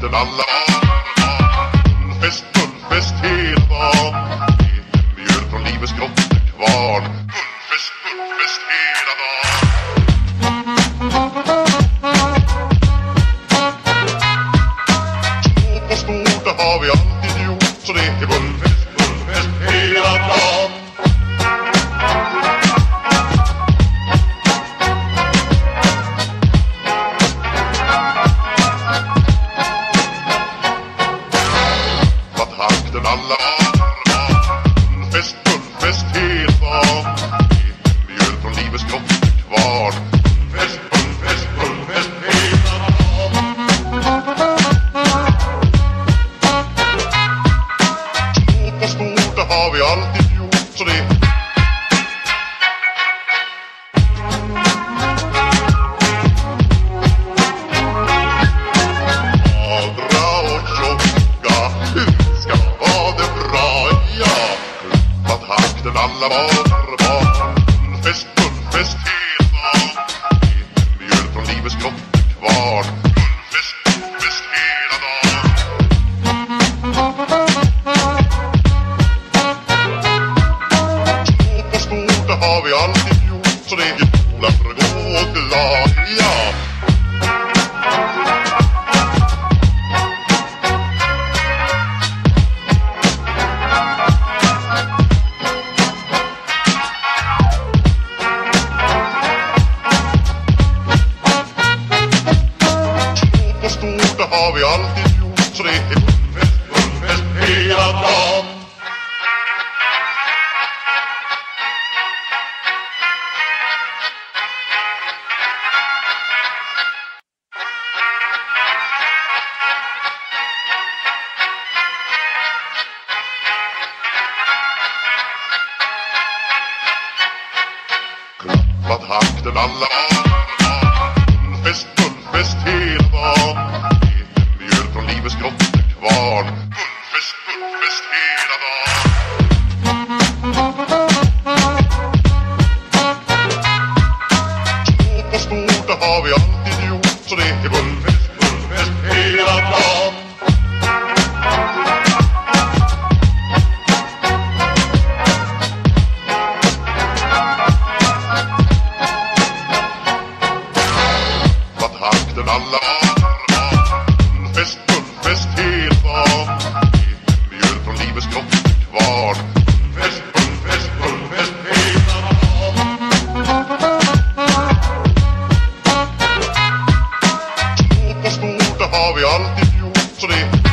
takten alla Fullfest hela dagen. Mjöl från livets grottekvarn. Fullfest hela dagen. Små på stort, det har vi alltid gjort. Så det är fullfest hela dagen. Takten alla fullfest hela dagen. Mjöl från livets grottekvarn. Fullfest hela dagen. Små på stort, det har vi alltid gjort. Så det magra och tjocka ska vara det bra, ja. Klubba takten alla barn. Fullfest hela dagen. Mjöl från livets grottekvarn. Fullfest hela dagen. Små på stort, det har vi alltid gjort. Så det är jävla för att gå glad, ja. Stort, det har vi alltid gjort. Så det är fullfest hela dagen. Klappa takten alla fullfest hela dagen. Mjöl från livets grottekvarn. Fullfest hela dagen. Små på stort, det har vi alltid gjort. Så det är fullfest hela dagen. Takten alla fullfest hela dagen. Mjöl från livets grottekvarn. Fullfest hela dagen. Små på stort, det har vi alltid gjort. Så det